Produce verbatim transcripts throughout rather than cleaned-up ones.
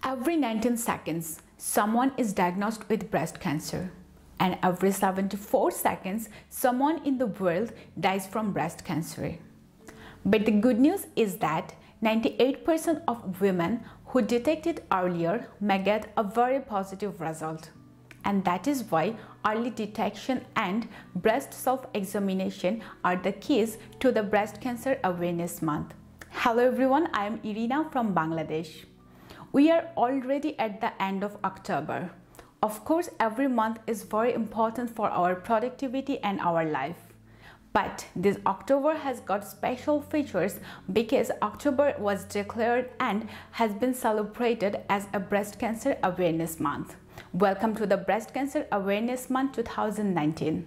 Every nineteen seconds, someone is diagnosed with breast cancer, and every seventy-four seconds, someone in the world dies from breast cancer. But the good news is that ninety-eight percent of women who detect it earlier may get a very positive result. And that is why early detection and breast self-examination are the keys to the Breast Cancer Awareness Month. Hello everyone, I am Irina from Bangladesh. We are already at the end of October. Of course, every month is very important for our productivity and our life. But this October has got special features because October was declared and has been celebrated as a Breast Cancer Awareness Month. Welcome to the Breast Cancer Awareness Month two thousand nineteen.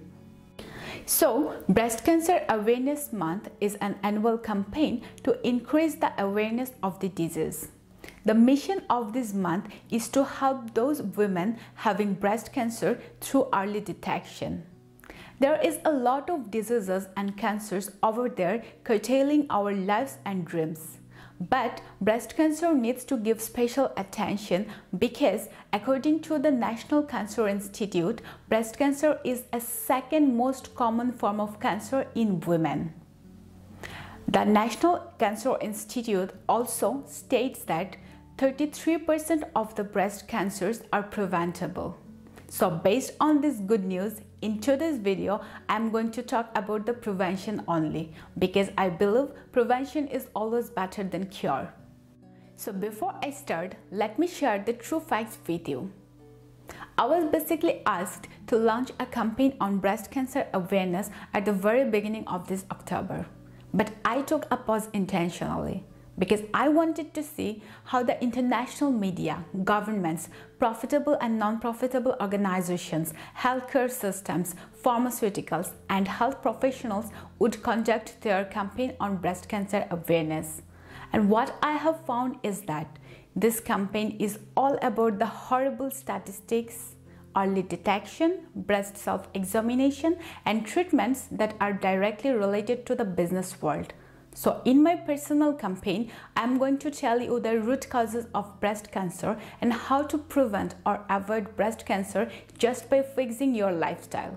So, Breast Cancer Awareness Month is an annual campaign to increase the awareness of the disease. The mission of this month is to help those women having breast cancer through early detection. There is a lot of diseases and cancers over there curtailing our lives and dreams. But breast cancer needs to give special attention because according to the National Cancer Institute, breast cancer is a second most common form of cancer in women. The National Cancer Institute also states that thirty-three percent of the breast cancers are preventable. So based on this good news, in today's video, I'm going to talk about the prevention only because I believe prevention is always better than cure. So before I start, let me share the true facts with you. I was basically asked to launch a campaign on breast cancer awareness at the very beginning of this October, but I took a pause intentionally, because I wanted to see how the international media, governments, profitable and non-profitable organizations, healthcare systems, pharmaceuticals, and health professionals would conduct their campaign on breast cancer awareness. And what I have found is that this campaign is all about the horrible statistics, early detection, breast self-examination, and treatments that are directly related to the business world. So in my personal campaign, I'm going to tell you the root causes of breast cancer and how to prevent or avoid breast cancer just by fixing your lifestyle.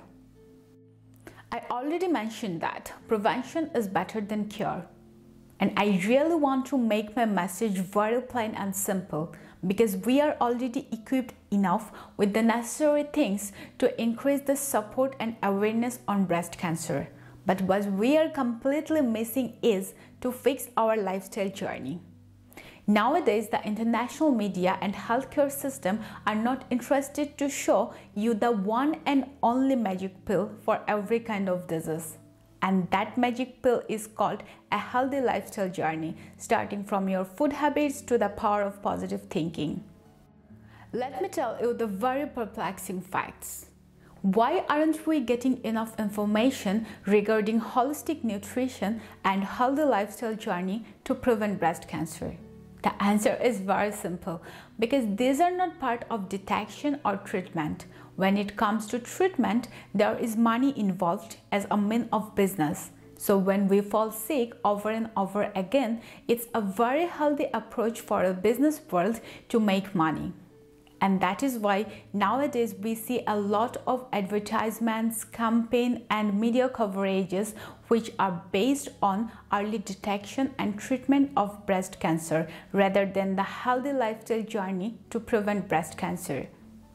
I already mentioned that prevention is better than cure. And I really want to make my message very plain and simple because we are already equipped enough with the necessary things to increase the support and awareness on breast cancer. But what we are completely missing is to fix our lifestyle journey. Nowadays, the international media and healthcare system are not interested to show you the one and only magic pill for every kind of disease. And that magic pill is called a healthy lifestyle journey, starting from your food habits to the power of positive thinking. Let me tell you the very perplexing facts. Why aren't we getting enough information regarding holistic nutrition and healthy lifestyle journey to prevent breast cancer? The answer is very simple, because these are not part of detection or treatment. When it comes to treatment, there is money involved as a means of business. So when we fall sick over and over again, it's a very healthy approach for a business world to make money. And that is why nowadays we see a lot of advertisements, campaign and media coverages which are based on early detection and treatment of breast cancer rather than the healthy lifestyle journey to prevent breast cancer.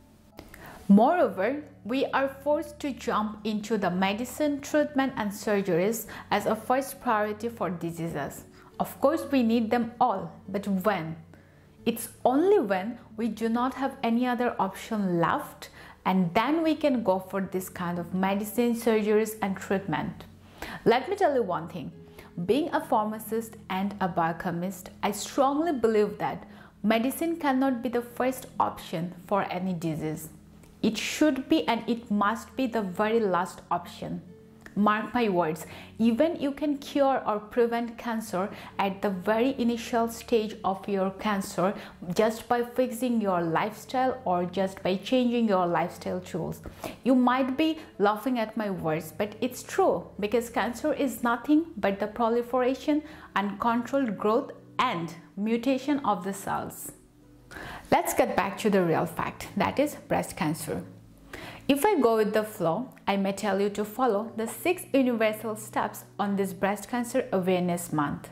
Moreover, we are forced to jump into the medicine, treatment and surgeries as a first priority for diseases. Of course, we need them all, but when? It's only when we do not have any other option left, and then we can go for this kind of medicine, surgeries and treatment. Let me tell you one thing. Being a pharmacist and a biochemist, I strongly believe that medicine cannot be the first option for any disease. It should be and it must be the very last option. Mark my words, even you can cure or prevent cancer at the very initial stage of your cancer just by fixing your lifestyle or just by changing your lifestyle choices. You might be laughing at my words, but it's true because cancer is nothing but the proliferation, uncontrolled growth and mutation of the cells. Let's get back to the real fact, that is breast cancer. If I go with the flow, I may tell you to follow the six universal steps on this Breast Cancer Awareness Month.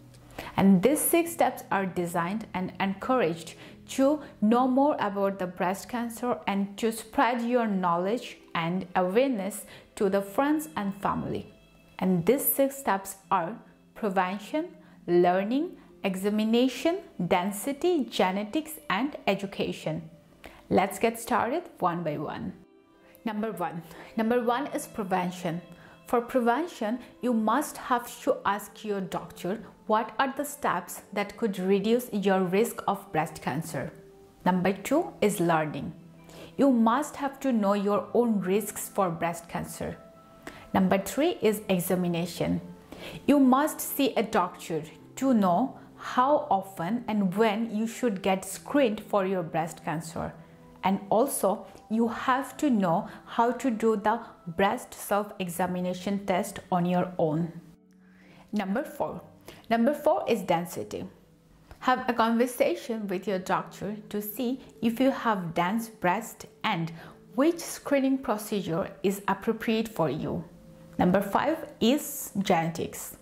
And these six steps are designed and encouraged to know more about the breast cancer and to spread your knowledge and awareness to the friends and family. And these six steps are prevention, learning, examination, density, genetics, and education. Let's get started one by one. Number one. Number one is prevention. For prevention, you must have to ask your doctor what are the steps that could reduce your risk of breast cancer. Number two is learning. You must have to know your own risks for breast cancer. Number three is examination. You must see a doctor to know how often and when you should get screened for your breast cancer. And also, you have to know how to do the breast self-examination test on your own. Number four. Number four is density. Have a conversation with your doctor to see if you have dense breast and which screening procedure is appropriate for you. Number five is genetics.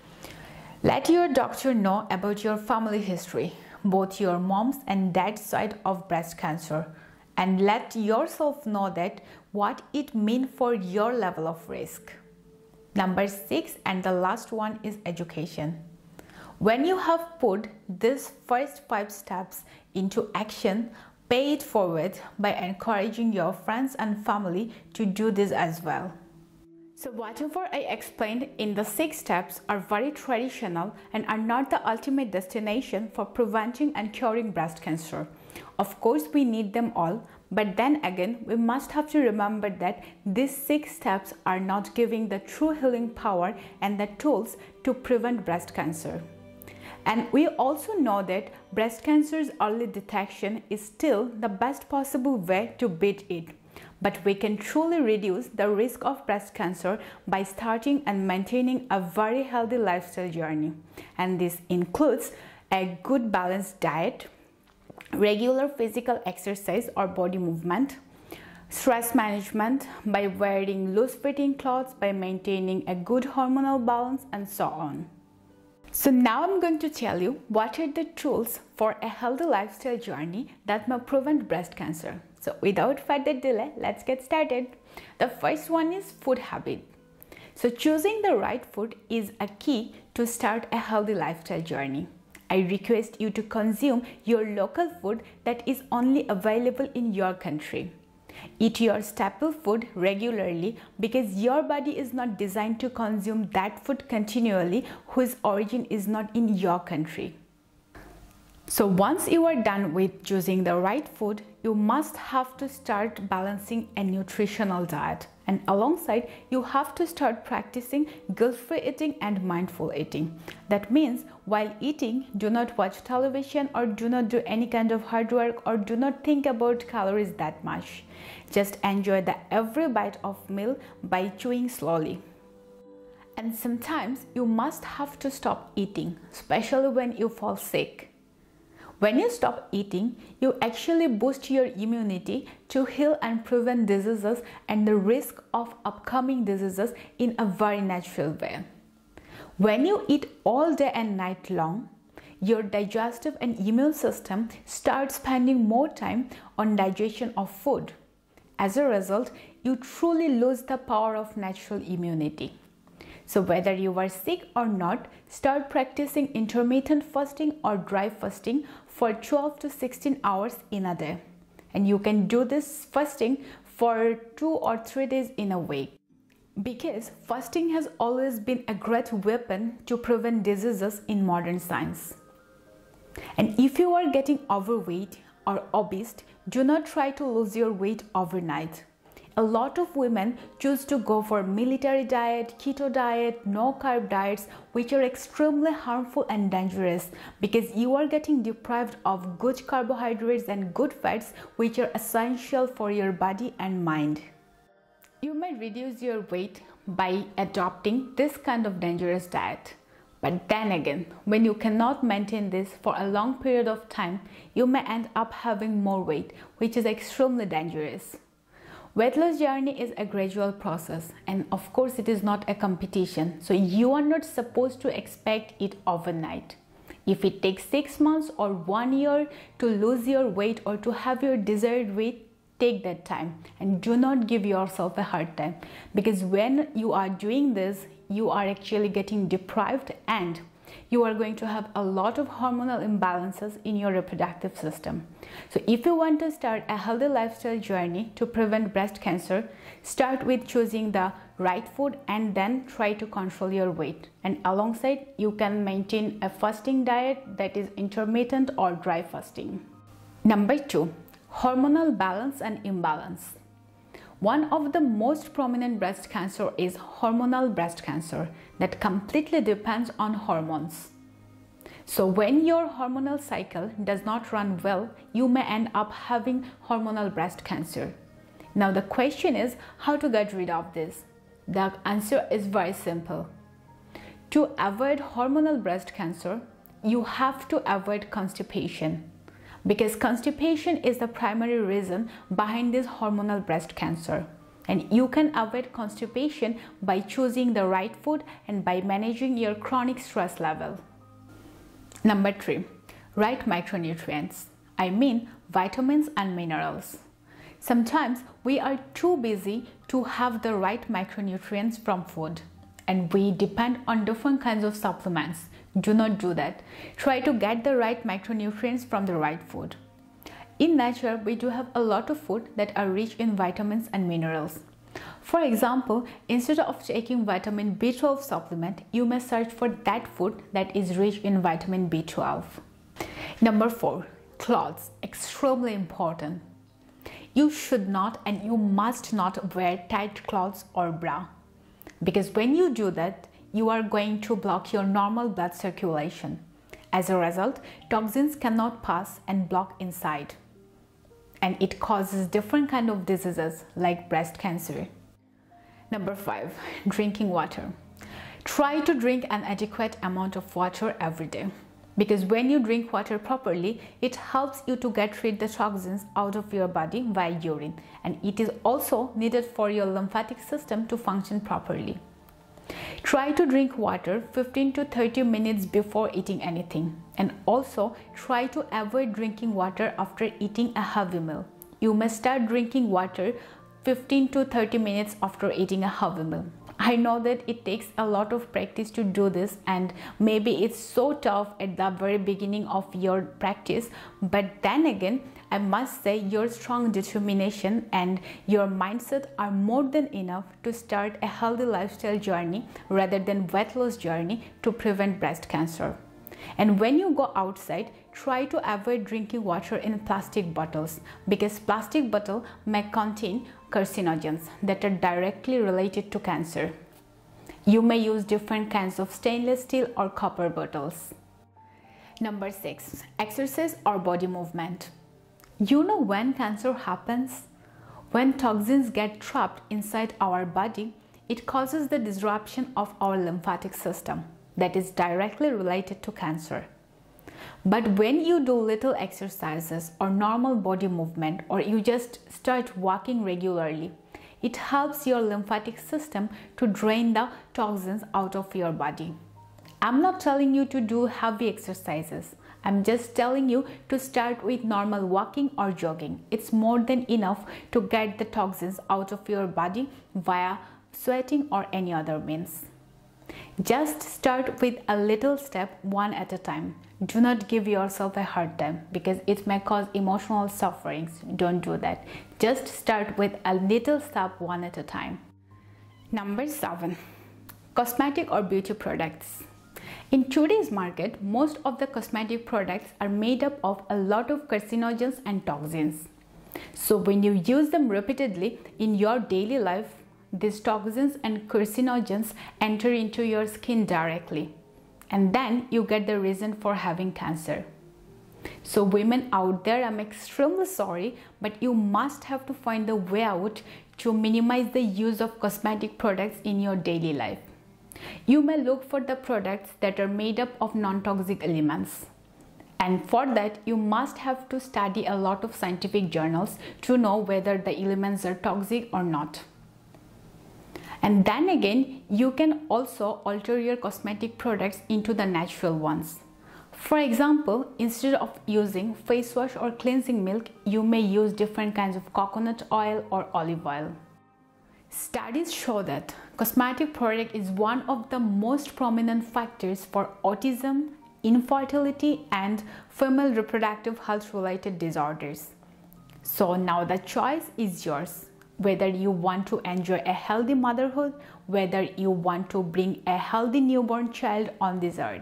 Let your doctor know about your family history, both your mom's and dad's side of breast cancer, and let yourself know that what it means for your level of risk. Number six and the last one is education. When you have put these first five steps into action, pay it forward by encouraging your friends and family to do this as well. So whatever I explained in the six steps are very traditional and are not the ultimate destination for preventing and curing breast cancer. Of course, we need them all, but then again, we must have to remember that these six steps are not giving the true healing power and the tools to prevent breast cancer. And we also know that breast cancer's early detection is still the best possible way to beat it. But we can truly reduce the risk of breast cancer by starting and maintaining a very healthy lifestyle journey. And this includes a good balanced diet, regular physical exercise or body movement, stress management by wearing loose-fitting clothes, by maintaining a good hormonal balance, and so on. So now I'm going to tell you what are the tools for a healthy lifestyle journey that may prevent breast cancer. So without further delay, let's get started. The first one is food habit. So choosing the right food is a key to start a healthy lifestyle journey. I request you to consume your local food that is only available in your country. Eat your staple food regularly because your body is not designed to consume that food continually whose origin is not in your country. So once you are done with choosing the right food, you must have to start balancing a nutritional diet. And alongside, you have to start practicing guilt-free eating and mindful eating. That means while eating, do not watch television or do not do any kind of hard work or do not think about calories that much. Just enjoy the every bite of meal by chewing slowly. And sometimes you must have to stop eating, especially when you fall sick. When you stop eating, you actually boost your immunity to heal and prevent diseases and the risk of upcoming diseases in a very natural way. When you eat all day and night long, your digestive and immune system start spending more time on digestion of food. As a result, you truly lose the power of natural immunity. So whether you are sick or not, start practicing intermittent fasting or dry fasting for twelve to sixteen hours in a day. And you can do this fasting for two or three days in a week. Because fasting has always been a great weapon to prevent diseases in modern science. And if you are getting overweight or obese, do not try to lose your weight overnight. A lot of women choose to go for military diet, keto diet, no carb diets, which are extremely harmful and dangerous because you are getting deprived of good carbohydrates and good fats, which are essential for your body and mind. You may reduce your weight by adopting this kind of dangerous diet. But then again, when you cannot maintain this for a long period of time, you may end up having more weight, which is extremely dangerous. Weight loss journey is a gradual process, and of course it is not a competition, so you are not supposed to expect it overnight. If it takes six months or one year to lose your weight or to have your desired weight, take that time and do not give yourself a hard time, because when you are doing this, you are actually getting deprived and you are going to have a lot of hormonal imbalances in your reproductive system. So if you want to start a healthy lifestyle journey to prevent breast cancer, start with choosing the right food and then try to control your weight. And alongside, you can maintain a fasting diet that is intermittent or dry fasting. Number two, hormonal balance and imbalance. One of the most prominent breast cancer is hormonal breast cancer that completely depends on hormones. So when your hormonal cycle does not run well, you may end up having hormonal breast cancer. Now the question is how to get rid of this. The answer is very simple. To avoid hormonal breast cancer, you have to avoid constipation, because constipation is the primary reason behind this hormonal breast cancer. And you can avoid constipation by choosing the right food and by managing your chronic stress level. Number three, right micronutrients. I mean vitamins and minerals. Sometimes we are too busy to have the right micronutrients from food, and we depend on different kinds of supplements. Do not do that. Try to get the right micronutrients from the right food. In nature, we do have a lot of food that are rich in vitamins and minerals. For example, instead of taking vitamin B twelve supplement, you may search for that food that is rich in vitamin B twelve. Number four, clothes. Extremely important. You should not and you must not wear tight clothes or bra, because when you do that, you are going to block your normal blood circulation. As a result, toxins cannot pass and block inside, and it causes different kind of diseases like breast cancer. Number five, drinking water. Try to drink an adequate amount of water every day, because when you drink water properly, it helps you to get rid of the toxins out of your body via urine, and it is also needed for your lymphatic system to function properly. Try to drink water fifteen to thirty minutes before eating anything, and also try to avoid drinking water after eating a heavy meal. You must start drinking water fifteen to thirty minutes after eating a heavy meal. I know that it takes a lot of practice to do this, and maybe it's so tough at the very beginning of your practice, but then again, I must say your strong determination and your mindset are more than enough to start a healthy lifestyle journey rather than weight loss journey to prevent breast cancer. And when you go outside, try to avoid drinking water in plastic bottles, because plastic bottle may contain carcinogens that are directly related to cancer. You may use different kinds of stainless steel or copper bottles. Number six, exercise or body movement. You know when cancer happens? When toxins get trapped inside our body, it causes the disruption of our lymphatic system that is directly related to cancer. But when you do little exercises or normal body movement, or you just start walking regularly, it helps your lymphatic system to drain the toxins out of your body. I'm not telling you to do heavy exercises. I'm just telling you to start with normal walking or jogging. It's more than enough to get the toxins out of your body via sweating or any other means. Just start with a little step, one at a time. Do not give yourself a hard time, because it may cause emotional sufferings. Don't do that. Just start with a little step, one at a time. Number seven, cosmetic or beauty products. In today's market, most of the cosmetic products are made up of a lot of carcinogens and toxins. So when you use them repeatedly in your daily life, these toxins and carcinogens enter into your skin directly, and then you get the reason for having cancer. So women out there, I'm extremely sorry, but you must have to find a way out to minimize the use of cosmetic products in your daily life. You may look for the products that are made up of non-toxic elements. And for that, you must have to study a lot of scientific journals to know whether the elements are toxic or not. And then again, you can also alter your cosmetic products into the natural ones. For example, instead of using face wash or cleansing milk, you may use different kinds of coconut oil or olive oil. Studies show that cosmetic product is one of the most prominent factors for autism, infertility, and female reproductive health related disorders. So now the choice is yours, whether you want to enjoy a healthy motherhood, whether you want to bring a healthy newborn child on this earth.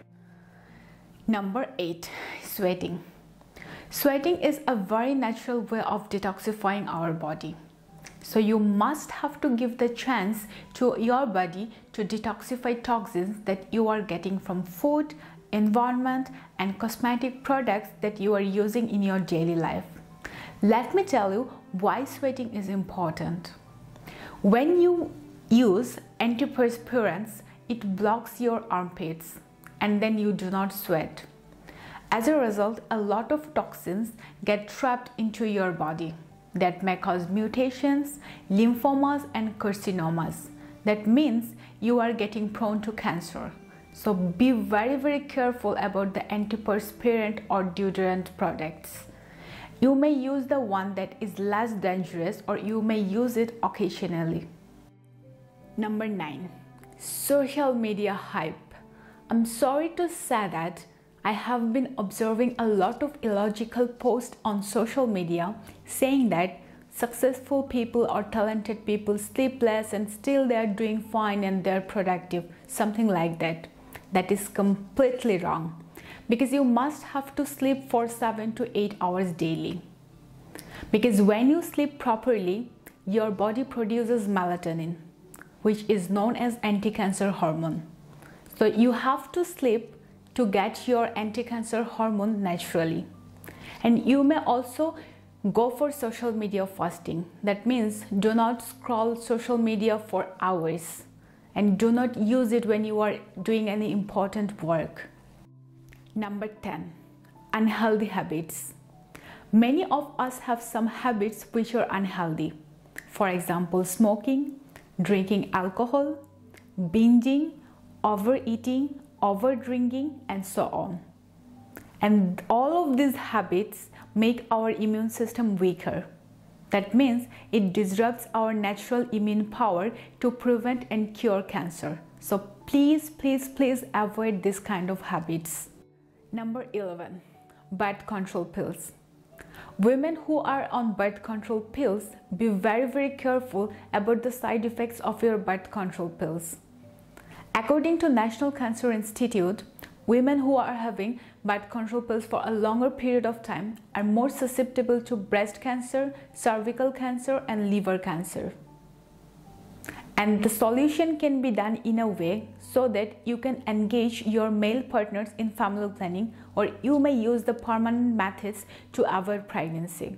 Number eight, sweating. Sweating is a very natural way of detoxifying our body. So you must have to give the chance to your body to detoxify toxins that you are getting from food, environment, and cosmetic products that you are using in your daily life. Let me tell you why sweating is important. When you use antiperspirants, it blocks your armpits and then you do not sweat. As a result, a lot of toxins get trapped into your body that may cause mutations, lymphomas, and carcinomas. That means you are getting prone to cancer. So be very very careful about the antiperspirant or deodorant products. You may use the one that is less dangerous, or you may use it occasionally. Number nine, social media hype. I'm sorry to say that I have been observing a lot of illogical posts on social media saying that successful people or talented people sleep less and still they are doing fine and they're productive, something like that. That is completely wrong, because you must have to sleep for seven to eight hours daily. Because when you sleep properly, your body produces melatonin, which is known as anti-cancer hormone. So you have to sleep to get your anti-cancer hormone naturally. And you may also go for social media fasting. That means do not scroll social media for hours and do not use it when you are doing any important work. Number ten, unhealthy habits. Many of us have some habits which are unhealthy. For example, smoking, drinking alcohol, binging, overeating, overdrinking, and so on. And all of these habits make our immune system weaker. That means it disrupts our natural immune power to prevent and cure cancer. So please, please, please avoid this kind of habits. Number eleven, birth control pills. Women who are on birth control pills, be very, very careful about the side effects of your birth control pills. According to National Cancer Institute, women who are having birth control pills for a longer period of time are more susceptible to breast cancer, cervical cancer, and liver cancer. And the solution can be done in a way so that you can engage your male partners in family planning, or you may use the permanent methods to avoid pregnancy.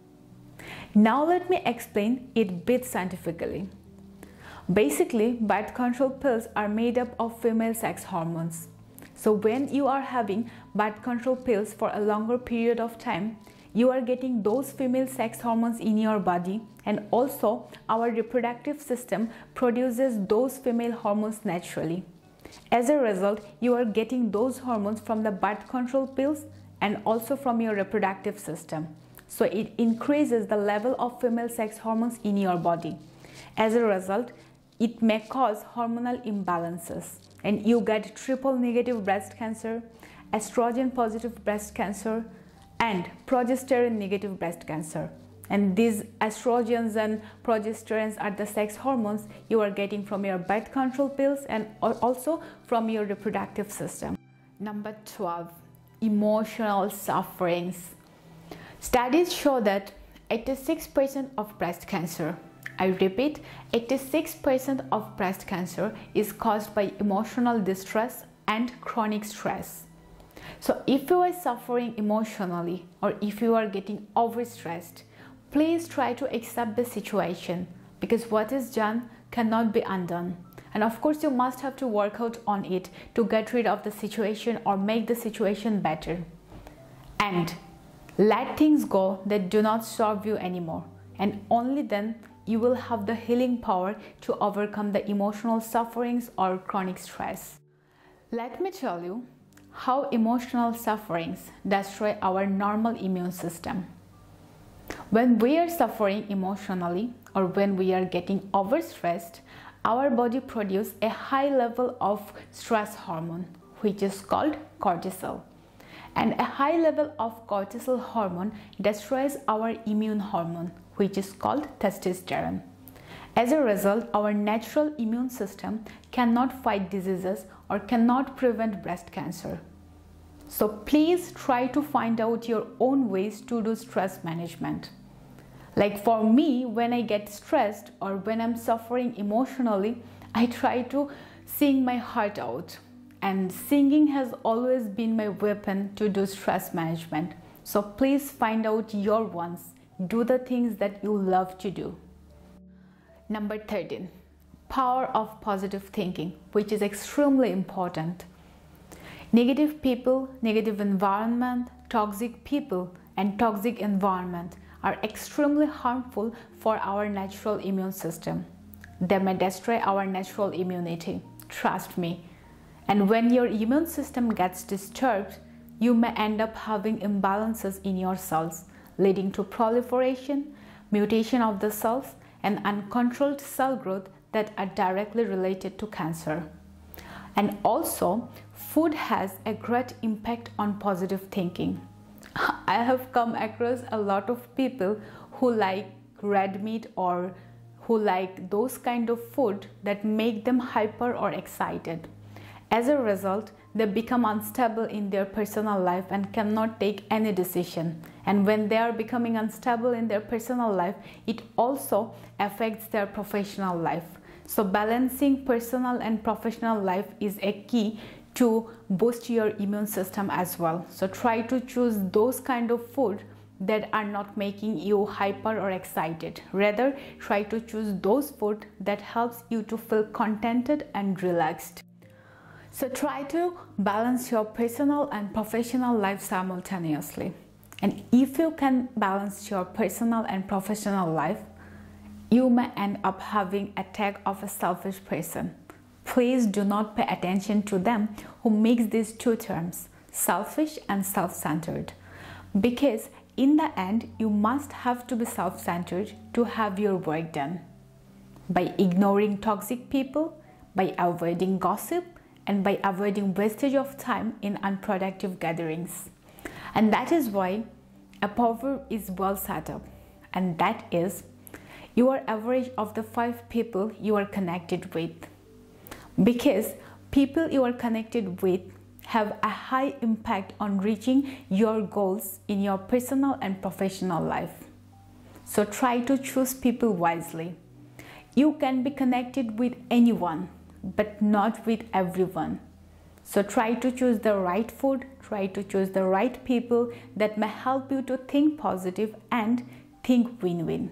Now let me explain it a bit scientifically. Basically, birth control pills are made up of female sex hormones. So when you are having birth control pills for a longer period of time, you are getting those female sex hormones in your body, and also our reproductive system produces those female hormones naturally. As a result, you are getting those hormones from the birth control pills and also from your reproductive system. So it increases the level of female sex hormones in your body. As a result, it may cause hormonal imbalances, and you get triple negative breast cancer, estrogen positive breast cancer, and progesterone negative breast cancer. And these estrogens and progesterones are the sex hormones you are getting from your birth control pills and also from your reproductive system. Number twelve, emotional sufferings. Studies show that eighty-six percent of breast cancer, I repeat, eighty-six percent of breast cancer is caused by emotional distress and chronic stress. So if you are suffering emotionally, or if you are getting overstressed, please try to accept the situation, because what is done cannot be undone. And of course, you must have to work out on it to get rid of the situation or make the situation better. And let things go that do not serve you anymore. And only then you will have the healing power to overcome the emotional sufferings or chronic stress. Let me tell you how emotional sufferings destroy our normal immune system. When we are suffering emotionally or when we are getting overstressed, our body produces a high level of stress hormone, which is called cortisol. And a high level of cortisol hormone destroys our immune hormone, which is called testosterone. As a result, our natural immune system cannot fight diseases or cannot prevent breast cancer. So please try to find out your own ways to do stress management. Like for me, when I get stressed or when I'm suffering emotionally, I try to sing my heart out. And singing has always been my weapon to do stress management. So please find out your ones. Do the things that you love to do. Number thirteen, power of positive thinking, which is extremely important. Negative people, negative environment, toxic people, and toxic environment are extremely harmful for our natural immune system. They may destroy our natural immunity, trust me. And when your immune system gets disturbed, you may end up having imbalances in your cells, leading to proliferation, mutation of the cells, and uncontrolled cell growth that are directly related to cancer. And also, food has a great impact on positive thinking. I have come across a lot of people who like red meat or who like those kind of food that make them hyper or excited. As a result, they become unstable in their personal life and cannot take any decision. And when they are becoming unstable in their personal life, it also affects their professional life. So balancing personal and professional life is a key to boost your immune system as well. So try to choose those kind of food that are not making you hyper or excited. Rather, try to choose those food that helps you to feel contented and relaxed. So try to balance your personal and professional life simultaneously. And if you can balance your personal and professional life, you may end up having a tag of a selfish person. Please do not pay attention to them who mix these two terms, selfish and self-centered. Because in the end, you must have to be self-centered to have your work done. By ignoring toxic people, by avoiding gossip, and by avoiding wastage of time in unproductive gatherings. And that is why a proverb is well set up, and that is, you are average of the five people you are connected with. Because people you are connected with have a high impact on reaching your goals in your personal and professional life. So try to choose people wisely. You can be connected with anyone, but not with everyone. So try to choose the right food, try to choose the right people that may help you to think positive and think win-win.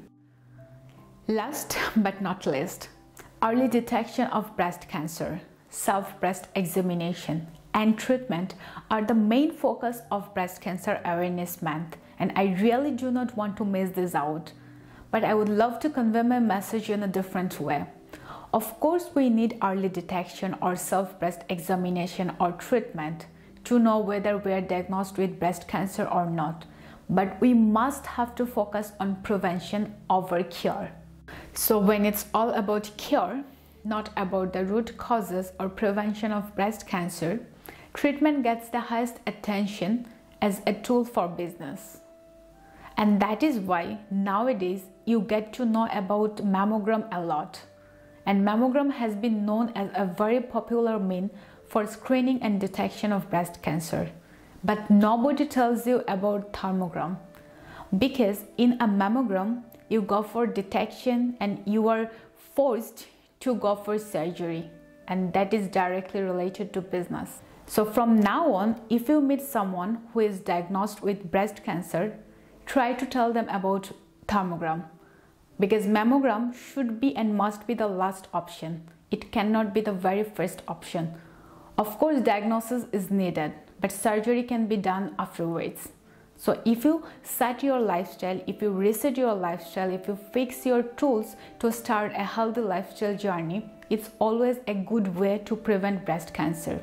Last but not least, early detection of breast cancer, self-breast examination, and treatment are the main focus of Breast Cancer Awareness Month, and I really do not want to miss this out. But I would love to convey my message in a different way. Of course, we need early detection or self-breast examination or treatment to know whether we are diagnosed with breast cancer or not. But we must have to focus on prevention over cure. So when it's all about cure, not about the root causes or prevention of breast cancer, treatment gets the highest attention as a tool for business. And that is why nowadays you get to know about mammogram a lot. And mammogram has been known as a very popular mean for screening and detection of breast cancer. But nobody tells you about thermogram. Because in a mammogram, you go for detection and you are forced to go for surgery. And that is directly related to business. So from now on, if you meet someone who is diagnosed with breast cancer, try to tell them about thermogram. Because mammogram should be and must be the last option it cannot be the very first option. Of course, diagnosis is needed, but surgery can be done afterwards. So if you set your lifestyle, if you reset your lifestyle, if you fix your tools to start a healthy lifestyle journey, it's always a good way to prevent breast cancer.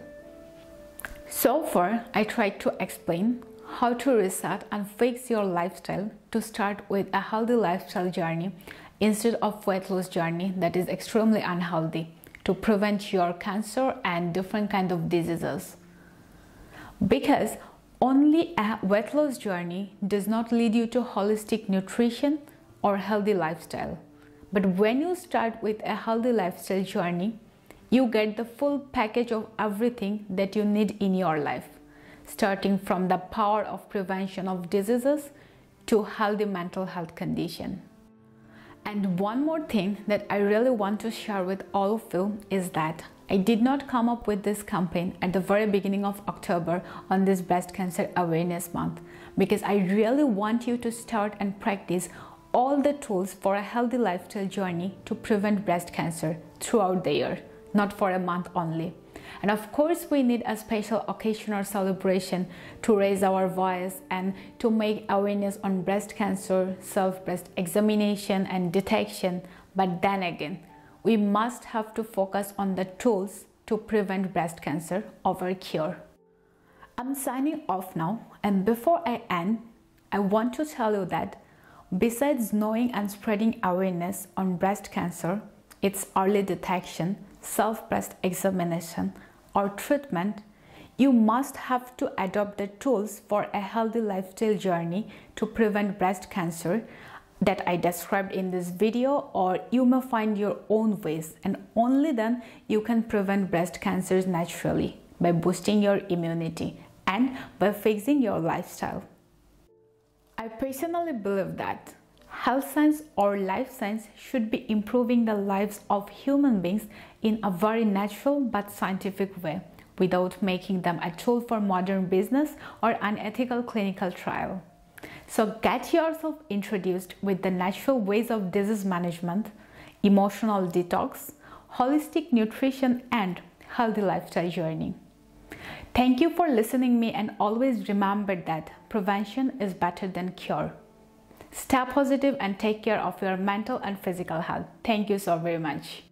So far, I tried to explain how to reset and fix your lifestyle to start with a healthy lifestyle journey instead of weight loss journey that is extremely unhealthy, to prevent your cancer and different kind of diseases. Because only a weight loss journey does not lead you to holistic nutrition or healthy lifestyle. But when you start with a healthy lifestyle journey, you get the full package of everything that you need in your life, starting from the power of prevention of diseases to healthy mental health condition. And one more thing that I really want to share with all of you is that I did not come up with this campaign at the very beginning of October on this Breast Cancer Awareness Month, because I really want you to start and practice all the tools for a healthy lifestyle journey to prevent breast cancer throughout the year, not for a month only. And of course, we need a special occasion or celebration to raise our voice and to make awareness on breast cancer, self-breast examination and detection. But then again, we must have to focus on the tools to prevent breast cancer over cure. I'm signing off now, and before I end, I want to tell you that besides knowing and spreading awareness on breast cancer, its early detection, self-breast examination or treatment, you must have to adopt the tools for a healthy lifestyle journey to prevent breast cancer that I described in this video, or you may find your own ways, and only then you can prevent breast cancers naturally by boosting your immunity and by fixing your lifestyle. I personally believe that health science or life science should be improving the lives of human beings in a very natural but scientific way, without making them a tool for modern business or unethical clinical trial. So get yourself introduced with the natural ways of disease management, emotional detox, holistic nutrition and healthy lifestyle journey. Thank you for listening to me, and always remember that prevention is better than cure. Stay positive and take care of your mental and physical health. Thank you so very much.